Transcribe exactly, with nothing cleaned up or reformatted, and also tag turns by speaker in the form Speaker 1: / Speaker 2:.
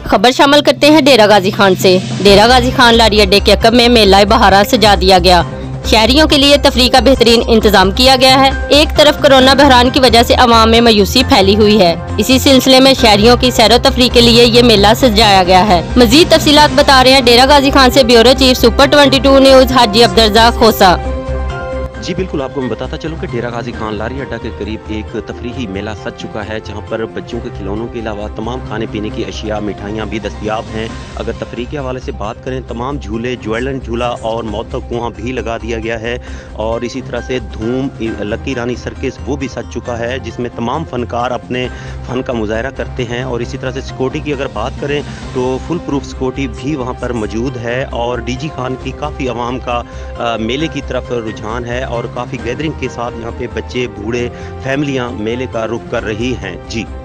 Speaker 1: खबर शामिल करते हैं डेरा गाजी खान से। डेरा गाजी खान लारी अड्डे के अकब में मेला बहारा सजा दिया गया। शहरियों के लिए तफरीह का बेहतरीन इंतजाम किया गया है। एक तरफ कोरोना बहरान की वजह से अवाम में मायूसी फैली हुई है, इसी सिलसिले में शहरियों की सैरो तफरीह के लिए ये मेला सजाया गया है। मजीद तफसीलात बता रहे हैं डेरा गाजी खान से bureau chief super twenty two news हाजी अब्दुर्रज़ाक खोसा।
Speaker 2: जी बिल्कुल, आपको मैं बताता चलूँ कि डेरा गाजी खान लारी अड्डा के करीब एक तफरीही मेला सज चुका है, जहां पर बच्चों के खिलौनों के अलावा तमाम खाने पीने की अशिया, मिठाइयाँ भी दस्तयाब हैं। अगर तफरीह के हवाले से बात करें, तमाम झूले, ज्वेलन झूला और मौत का कुआं भी लगा दिया गया है। और इसी तरह से धूम लकी रानी सर्किस वो भी सज चुका है, जिसमें तमाम फनकार अपने फ़न का मुजाहरा करते हैं। और इसी तरह से सिक्योरिटी की अगर बात करें तो फुल प्रूफ सिक्योरिटी भी वहाँ पर मौजूद है। और डी जी खान की काफ़ी आवाम का आ, मेले की तरफ रुझान है और काफ़ी गैदरिंग के साथ यहाँ पे बच्चे, बूढ़े, फैमिलियाँ मेले का रुख कर रही हैं। जी।